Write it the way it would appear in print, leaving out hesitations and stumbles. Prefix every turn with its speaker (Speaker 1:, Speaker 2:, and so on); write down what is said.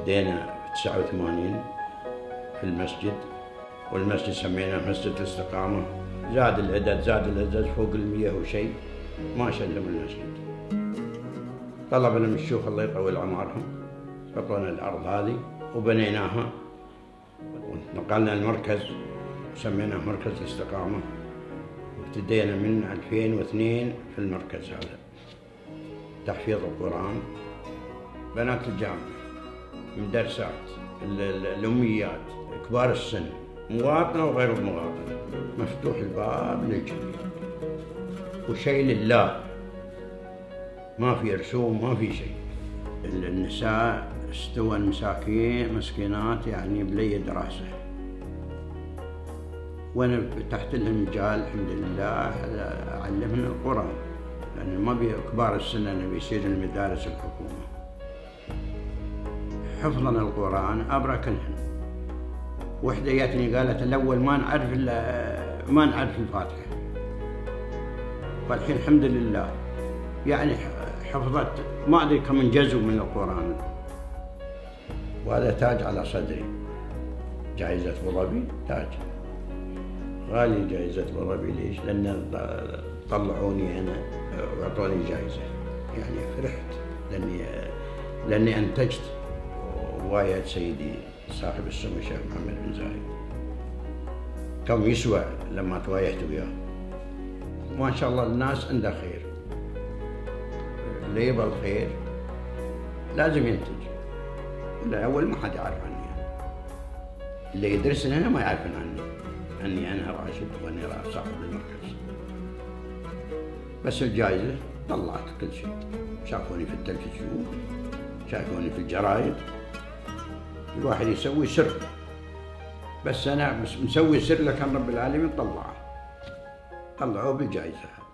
Speaker 1: بدينا في 89 في المسجد، والمسجد سميناه مسجد الاستقامة. زاد العدد فوق 100 وشيء، ما شلوا المسجد. طلبنا من الشيوخ الله يطول عمرهم عطونا الأرض هذه وبنيناها، ونقلنا المركز وسميناه مركز الاستقامة. ابتدينا من 2002 في المركز هذا تحفيظ القرآن، بنات الجامعة، مدرسات، الأميات، كبار السن، مواطنة وغير مواطنة، مفتوح الباب للجميع وشيء لله، ما في رسوم ما في شيء. النساء استوى مسكينات يعني بليد راسه، وانا فتحت لهم مجال الحمد لله اعلمهم القرآن، لان ما بي كبار السن انه بيصير المدارس الحكومة. حفظنا القرآن ابركنهم. وحده جاتني قالت الاول ما نعرف الفاتحة، فالحين الحمد لله يعني حفظت ما ادري كم جزء من القرآن. وهذا تاج على صدري، جائزة أبو ظبي، تاج غالي. جائزة أبو ظبي ليش؟ لأن طلعوني أنا وأعطوني جائزة، يعني فرحت لأني أنتجت رواية سيدي صاحب السمو الشيخ محمد بن زايد، كم يسوى لما توايهت وياه. ما شاء الله الناس عندها خير، اللي يبغى الخير لازم ينتج. أول ما حد يعرف عني، اللي يدرسني هنا ما يعرفون عني أنا راشد وأني صاحب المركز. بس الجائزة طلعت كل شيء، شافوني في التلفزيون، شافوني في الجرايد. الواحد يسوي سر، بس أنا مسوي سر لكن رب العالمين طلعوه بالجائزة.